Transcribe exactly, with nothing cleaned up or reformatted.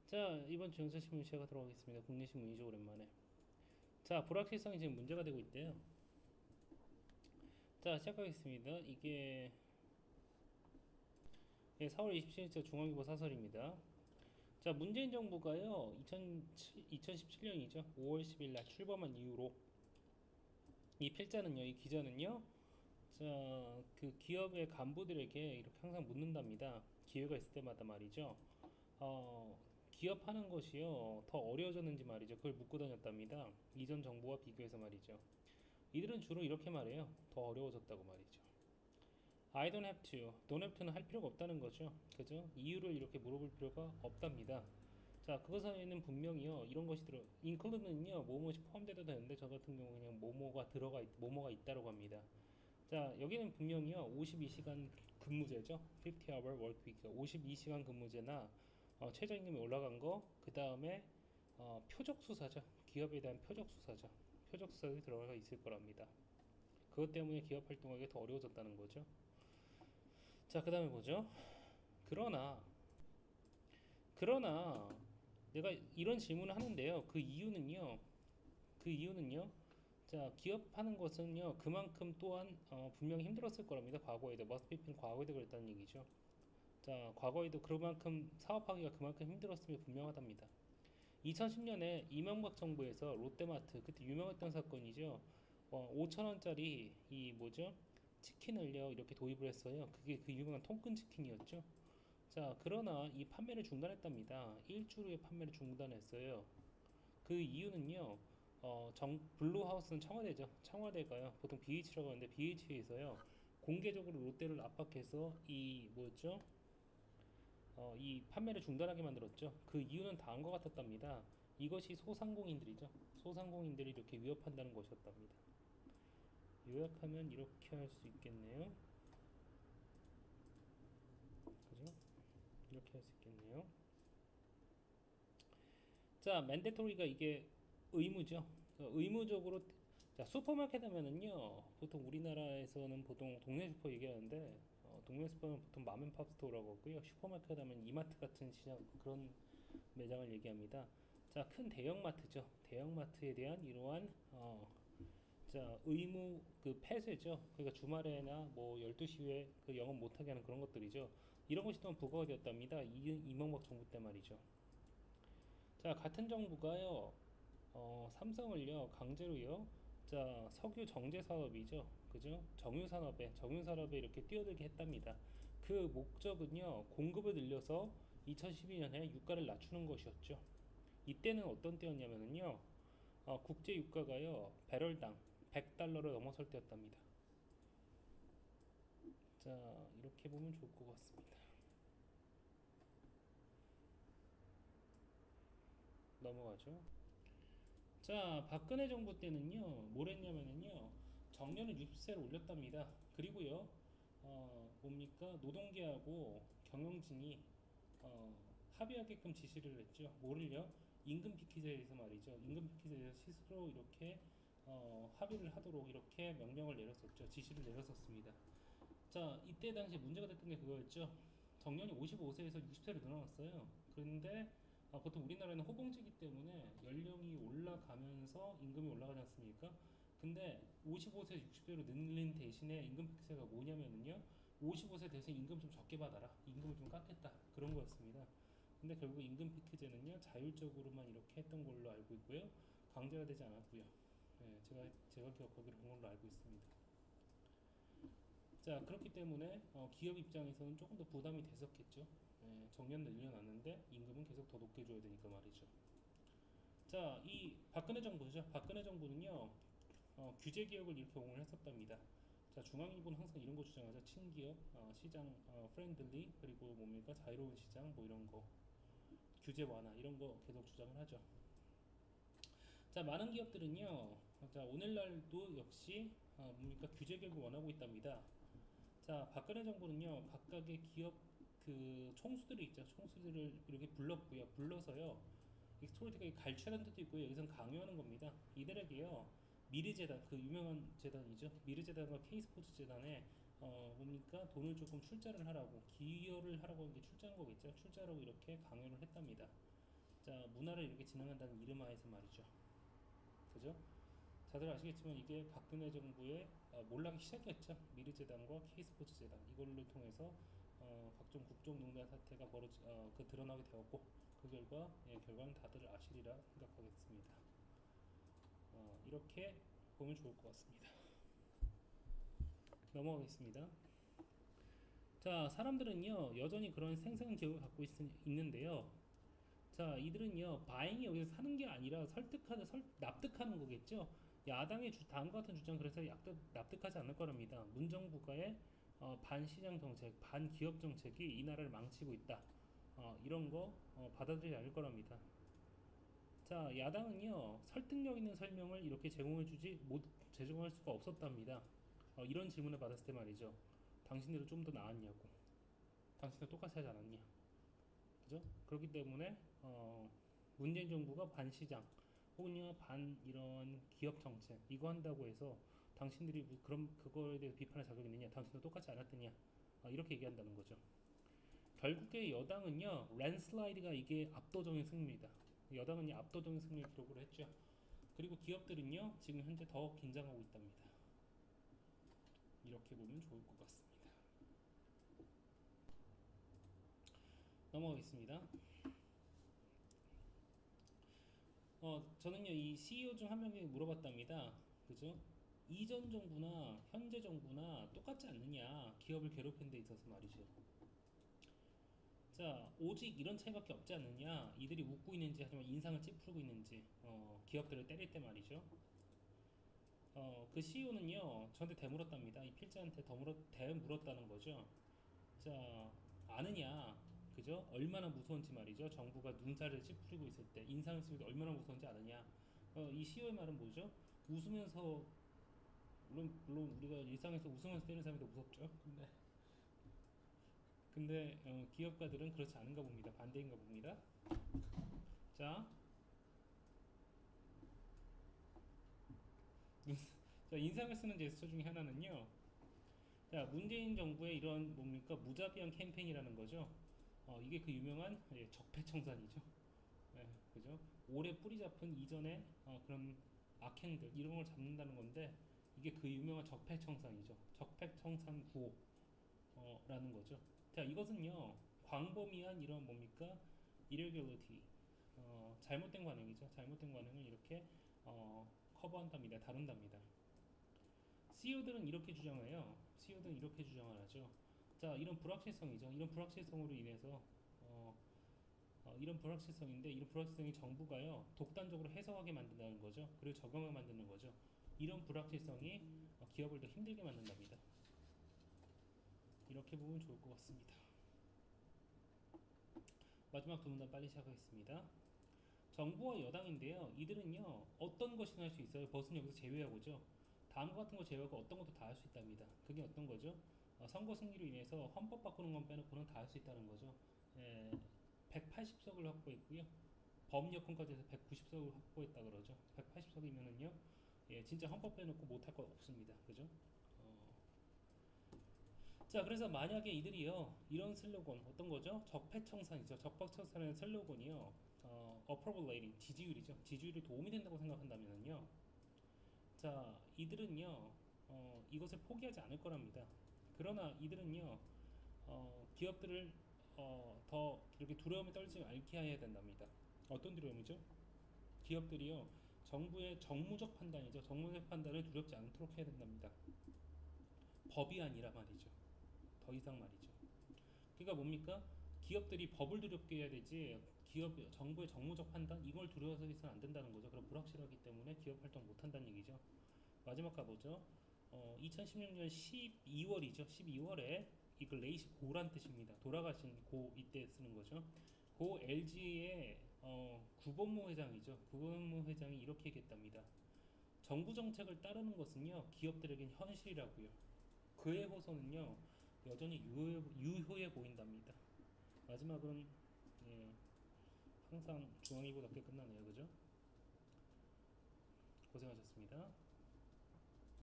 자, 이번 주 영상신문 시작하도록 하겠습니다. 국내신문이죠, 오랜만에. 자, 불확실성이 지금 문제가 되고 있대요. 자, 시작하겠습니다. 이게 예, 사월 이십칠일자 중앙일보 사설입니다. 자, 문재인 정부가요, 이천십칠 년이죠. 오월 십일 날 출범한 이후로 이 필자는요, 이 기자는요, 자, 그 기업의 간부들에게 이렇게 항상 묻는답니다. 기회가 있을 때마다 말이죠. 어, 기업하는 것이요, 더 어려워졌는지 말이죠. 그걸 묻고 다녔답니다. 이전 정부와 비교해서 말이죠. 이들은 주로 이렇게 말해요. 더 어려워졌다고 말이죠. I don't have to, don't have to는 할 필요가 없다는 거죠. 그죠? 이유를 이렇게 물어볼 필요가 없답니다. 자, 그것에는 분명히요, 이런 것이 들어, include는요, 뭐뭐이 포함돼도 되는데, 저 같은 경우 그냥 뭐뭐가 들어가, 있, 뭐뭐가 있다고 합니다. 자, 여기는 분명히요, 오십이 시간 근무제죠. 오십 hour work week. 오십이 시간 근무제나, 어, 최저임금이 올라간 거, 그 다음에, 어, 표적 수사죠. 기업에 대한 표적 수사죠. 표적 수사가 들어가 있을 거랍니다. 그것 때문에 기업 활동하기 더 어려워졌다는 거죠. 자, 그 다음에 뭐죠? 그러나, 그러나, 내가 이런 질문을 하는데요. 그 이유는요, 그 이유는요, 자, 기업하는 것은요, 그만큼 또한, 어, 분명히 힘들었을 거랍니다. 과거에도. 머스피피는 과거에도 그랬다는 얘기죠. 자, 과거에도 그만큼, 사업하기가 그만큼 힘들었음이 분명하답니다. 이천십 년에 이명박 정부에서 롯데마트, 그때 유명했던 사건이죠. 어, 오천 원짜리 이 뭐죠? 치킨을요 이렇게 도입을 했어요. 그게 그 유명한 통근 치킨이었죠. 자, 그러나 이 판매를 중단했답니다. 일주일 후에 판매를 중단했어요. 그 이유는요. 어, 정, 블루하우스는 청와대죠. 청와대가요. 보통 비에이치라고 하는데 비에이치에서요. 공개적으로 롯데를 압박해서 이 뭐였죠? 어, 이 판매를 중단하게 만들었죠. 그 이유는 다음과 같았답니다. 이것이 소상공인들이죠. 소상공인들이 이렇게 위협한다는 것이었답니다. 요약하면 이렇게 할 수 있겠네요. 그죠? 이렇게 할 수 있겠네요. 자, 맨데토리가 이게 의무죠. 의무적으로. 자, 슈퍼마켓 하면은요, 보통 우리나라에서는 보통 동네 슈퍼 얘기하는데, 어, 동네 슈퍼는 보통 맘앤팝 스토어라고 하고요. 슈퍼마켓 하면 이마트 같은 시장, 그런 매장을 얘기합니다. 자, 큰 대형마트죠. 대형마트에 대한 이러한 어, 자, 의무 그 폐쇄죠. 그러니까 주말에나 뭐 열두 시 후에 그 영업 못하게 하는 그런 것들이죠. 이런 것이 또한 부과가 되었답니다. 이, 이명박 정부 때 말이죠. 자, 같은 정부가요, 어, 삼성을요, 강제로요, 자, 석유 정제 사업이죠. 그죠? 정유 산업에, 정유 산업에 이렇게 뛰어들게 했답니다. 그 목적은요, 공급을 늘려서 이천십이 년에 유가를 낮추는 것이었죠. 이때는 어떤 때였냐면요, 어, 국제 유가가요, 배럴당 백 달러를 넘어설 때였답니다. 자, 이렇게 보면 좋을 것 같습니다. 넘어가죠. 자, 박근혜 정부 때는요, 뭘 했냐면요, 정년을 육십 세를 올렸답니다. 그리고요, 어, 뭡니까, 노동계하고 경영진이 어, 합의하게끔 지시를 했죠. 뭐를요? 임금 피켓에 대해서 말이죠. 임금 피켓에 대해서 스스로 이렇게 어, 합의를 하도록 이렇게 명령을 내렸었죠. 지시를 내렸었습니다. 자, 이때 당시 문제가 됐던 게 그거였죠. 정년이 오십오 세에서 육십 세로 늘어났어요. 그런데 아, 보통 우리나라는 호봉제이기 때문에 연령이 올라가면서 임금이 올라가지 않습니까? 근데 오십오 세에서 육십 세로 늘린 대신에 임금 팩세가 뭐냐면요, 오십오 세 대신 임금 좀 적게 받아라, 임금을 좀 깎겠다, 그런 거였습니다. 근데 결국 임금 피크제는요, 자율적으로만 이렇게 했던 걸로 알고 있고요, 강제가 되지 않았고요. 네, 제가 제가 기억하기로 그런 걸로 알고 있습니다. 자, 그렇기 때문에 어, 기업 입장에서는 조금 더 부담이 됐었겠죠. 예, 정년 늘려놨는데 임금은 계속 더 높게 줘야 되니까 말이죠. 자, 이 박근혜 정부죠. 박근혜 정부는요, 어, 규제 개혁을 이렇게 옹을 했었답니다. 자, 중앙일보는 항상 이런 거 주장하죠. 친기업, 어, 시장 어, 프렌들리, 그리고 뭡니까, 자유로운 시장, 뭐 이런 거, 규제 완화 이런 거 계속 주장을 하죠. 자, 많은 기업들은요, 자, 오늘날도 역시 어, 뭡니까, 규제 개혁을 원하고 있답니다. 자, 박근혜 정부는요, 각각의 기업 그 총수들이 있죠. 총수들을 이렇게 불렀고요. 불러서요, 이 스토리텔링이 갈취하는 뜻도 있고요. 여기서 강요하는 겁니다. 이들에게요, 미르재단, 그 유명한 재단이죠. 미르재단과 K스포츠 재단에 어, 뭡니까, 돈을 조금 출자를 하라고, 기여를 하라고 하는 게 출자한 거겠죠. 출자라고 이렇게 강요를 했답니다. 자, 문화를 이렇게 진흥한다는 이름하에서 말이죠. 그죠? 다들 아시겠지만 이게 박근혜 정부의 어, 몰락이 시작이었죠. 미르재단과 K스포츠재단 이걸로 통해서 어, 각종 국정농단 사태가 벌어지, 어, 그 드러나게 되었고 그 결과 예, 결과는 다들 아시리라 생각하겠습니다. 어, 이렇게 보면 좋을 것 같습니다. 넘어가겠습니다. 자, 사람들은요 여전히 그런 생생한 기억을 갖고 있, 있는데요. 자, 이들은요 바잉이 여기서 사는 게 아니라 설득하는 설, 납득하는 거겠죠. 야당의 주, 다음과 같은 주장 그래서 납득, 납득하지 않을 거랍니다. 문정부가의 어, 반시장 정책, 반기업 정책이 이 나라를 망치고 있다. 어, 이런 거 어, 받아들이지 않을 거랍니다. 자, 야당은요 설득력 있는 설명을 이렇게 제공해주지 못 제공할 수가 없었답니다. 어, 이런 질문을 받았을 때 말이죠. 당신들은 좀 더 나았냐고. 당신들 똑같이 하지 않았냐. 그죠? 그렇기 때문에 어, 문재인 정부가 반시장 혹은요 반 이런 기업 정책 이거 한다고 해서 당신들이 뭐 그럼 그거에 대해서 비판할 자격이 있느냐, 당신도 똑같이 안 했더냐, 아, 이렇게 얘기한다는 거죠. 결국에 여당은요 랜슬라이드가 이게 압도적인 승리입니다. 여당은 압도적인 승리를 기록을 했죠. 그리고 기업들은요 지금 현재 더 긴장하고 있답니다. 이렇게 보면 좋을 것 같습니다. 넘어가겠습니다. 어, 저는요 이 씨이오 중 한 명에게 물어봤답니다. 그죠? 이전 정부나 현재 정부나 똑같지 않느냐, 기업을 괴롭히는 데 있어서 말이죠. 자, 오직 이런 차이밖에 없지 않느냐, 이들이 웃고 있는지 하지만 인상을 찌푸리고 있는지, 어, 기업들을 때릴 때 말이죠. 어, 그 씨이오는요 저한테 대물었답니다. 이 필자한테 더물어, 대물었다는 거죠. 자, 아느냐, 그죠? 얼마나 무서운지 말이죠. 정부가 눈살을 찌푸리고 있을 때 인상을 쓰기 얼마나 무서운지 아느냐. 어, 이 씨이오의 말은 뭐죠? 웃으면서, 물론 물론 우리가 일상에서 웃으면서 때리는 사람이 더 무섭죠. 근데 근데 어, 기업가들은 그렇지 않은가 봅니다. 반대인가 봅니다. 자, 자 인상을 쓰는 제스처 중에 하나는요. 자, 문재인 정부의 이런 뭡니까 무자비한 캠페인이라는 거죠. 어, 이게 그 유명한 예, 적폐청산이죠. 예, 그죠? 오래 뿌리 잡은 이전에 어, 그런 악행들 이런 걸 잡는다는 건데 이게 그 유명한 적폐청산이죠. 적폐청산 구호라는 거죠. 자, 이것은요 광범위한 이런 뭡니까 irregularity 어, 잘못된 관행이죠. 잘못된 관행을 이렇게 어, 커버한답니다. 다룬답니다. 씨이오들은 이렇게 주장해요. 씨이오들은 이렇게 주장을 하죠. 자, 이런 불확실성이죠. 이런 불확실성으로 인해서 어, 어, 이런 불확실성인데 이런 불확실성이 정부가요 독단적으로 해석하게 만든다는 거죠. 그리고 적용하게 만드는 거죠. 이런 불확실성이 어, 기업을 더 힘들게 만든답니다. 이렇게 보면 좋을 것 같습니다. 마지막 두 문단 빨리 시작하겠습니다. 정부와 여당인데요. 이들은요 어떤 것이나 할 수 있어요. 벗은 여기서 제외하고죠. 다음과 같은 거 제외하고 어떤 것도 다 할 수 있답니다. 그게 어떤 거죠? 어, 선거 승리로 인해서 헌법 바꾸는 건 빼놓고는 다 할 수 있다는 거죠. 에, 백팔십 석을 확보했고요. 법여건까지 해서 백구십 석을 확보했다 그러죠. 백팔십 석이면은요, 예, 진짜 헌법 빼놓고 못할 거 없습니다. 그죠? 어, 자, 그래서 만약에 이들이요, 이런 슬로건, 어떤 거죠? 적폐청산이죠. 적폐청산의 슬로건이요, 어, approval rating, 지지율이죠. 지지율이 도움이 된다고 생각한다면은요, 자, 이들은요, 어, 이것을 포기하지 않을 거랍니다. 그러나 이들은요, 어, 기업들을 어, 더 이렇게 두려움에 떨지 않게 해야 된답니다. 어떤 두려움이죠? 기업들이요 정부의 정무적 판단이죠. 정무적 판단을 두렵지 않도록 해야 된답니다. 법이 아니라 말이죠. 더 이상 말이죠. 그러니까 뭡니까? 기업들이 법을 두렵게 해야 되지 기업 정부의 정무적 판단 이걸 두려워서 있어는 안 된다는 거죠. 그럼 불확실하기 때문에 기업 활동 못 한다는 얘기죠. 마지막 가보죠. 어, 이천십육 년 십이월이죠. 십이월에 이거 레이시 고란 뜻입니다. 돌아가신 고 이때 쓰는 거죠. 고 엘지의 어, 구본무 회장이죠. 구본무 회장이 이렇게 얘기했답니다. 정부 정책을 따르는 것은요 기업들에겐 현실이라고요. 그의 호소는요 여전히 유효해, 유효해 보인답니다. 마지막은 예, 항상 중앙일보답게 끝나네요. 그죠? 고생하셨습니다.